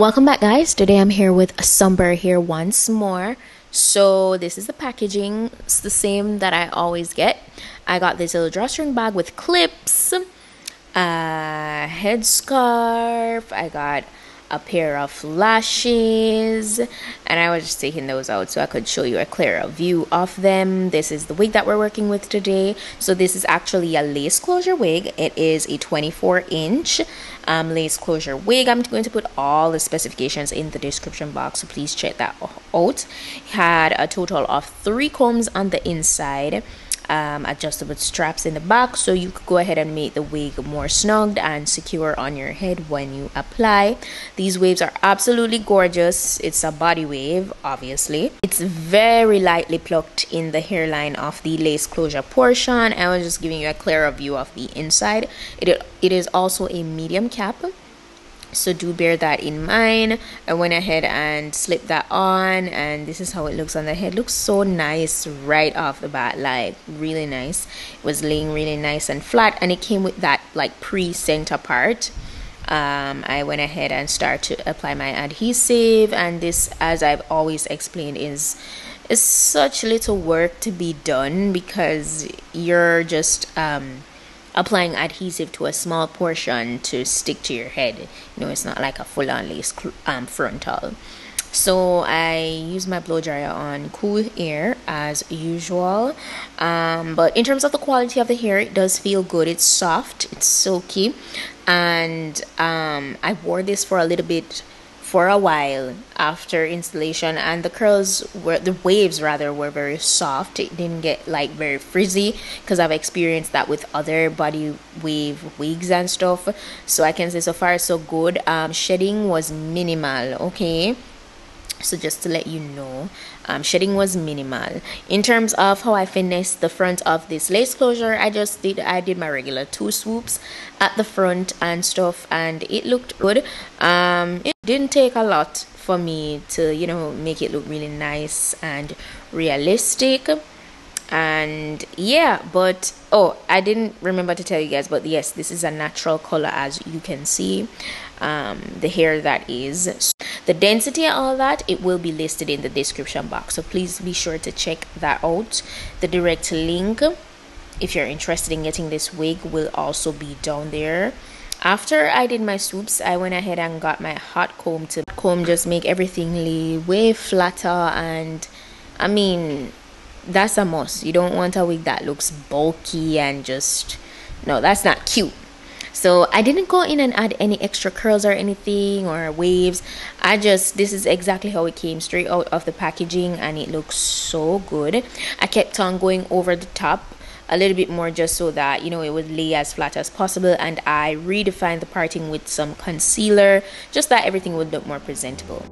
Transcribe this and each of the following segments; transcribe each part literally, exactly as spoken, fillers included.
Welcome back, guys. Today I'm here with Somber here once more. So this is the packaging. It's the same that I always get. I got this little drawstring bag with clips, a headscarf. I got a pair of lashes, and I was just taking those out so I could show you a clearer view of them. This is the wig that we're working with today. So this is actually a lace closure wig. It is a twenty-four inch um, lace closure wig. I'm going to put all the specifications in the description box, so please check that out. Had a total of three combs on the inside, um, adjustable straps in the back, so you could go ahead and make the wig more snugged and secure on your head when you apply. These waves are absolutely gorgeous. It's a body wave, obviously. It's very lightly plucked in the hairline of the lace closure portion. I was just giving you a clearer view of the inside. It, it is also a medium cap, so do bear that in mind. I went ahead and slipped that on, and this is how it looks on the head. Looks so nice right off the bat, like really nice. It was laying really nice and flat, and it came with that like pre-center part. um, I went ahead and started to apply my adhesive, and this, as I've always explained, is is such little work to be done because you're just um applying adhesive to a small portion to stick to your head. You know, it's not like a full-on lace um, frontal. So I use my blow dryer on cool air as usual, um, but in terms of the quality of the hair, it does feel good. It's soft, it's silky, and um, I wore this for a little bit for a while after installation, and the curls were the waves rather were very soft. It didn't get like very frizzy, because I've experienced that with other body wave wigs and stuff. So I can say so far so good. Um, shedding was minimal. Okay, so just to let you know, um, shedding was minimal. In terms of how I finished the front of this lace closure, I just did I did my regular two swoops at the front and stuff, and it looked good. Um, it didn't take a lot for me to, you know, make it look really nice and realistic. And yeah, but oh, I didn't remember to tell you guys, but yes, this is a natural color, as you can see. Um, the hair that is. The density and all that, it will be listed in the description box, so please be sure to check that out. The direct link, if you're interested in getting this wig, will also be down there. After I did my swoops, I went ahead and got my hot comb to comb, just make everything lay way flatter. And I mean, that's a must. You don't want a wig that looks bulky and just, no, that's not cute. So I didn't go in and add any extra curls or anything or waves. I just, this is exactly how it came straight out of the packaging, and it looks so good. I kept on going over the top a little bit more, just so that, you know, it would lay as flat as possible, and I redefined the parting with some concealer, just that everything would look more presentable.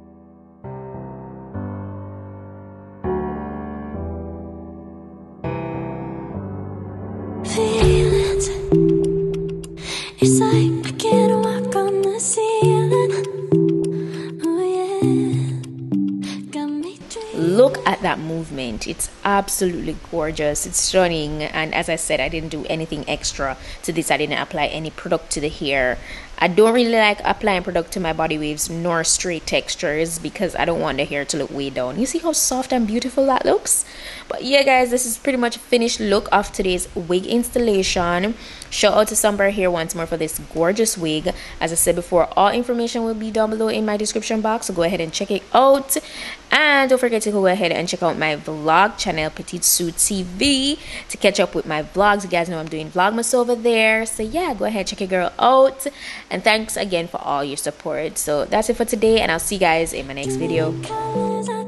It's like I can't walk on the ceiling. Oh yeah. Got me dreaming. Look at that movement. It's absolutely gorgeous. It's stunning. And as I said, I didn't do anything extra to this. I didn't apply any product to the hair. I don't really like applying product to my body waves nor straight textures, because I don't want the hair to look way down. You see how soft and beautiful that looks? But yeah, guys, this is pretty much a finished look of today's wig installation. Shout out to Somber here once more for this gorgeous wig. As I said before, all information will be down below in my description box, so go ahead and check it out. And don't forget to go ahead and check out my vlog channel, Petite Sue T V, to catch up with my vlogs. You guys know I'm doing Vlogmas over there, so yeah, go ahead, check your girl out. And thanks again for all your support. So that's it for today, and I'll see you guys in my next video.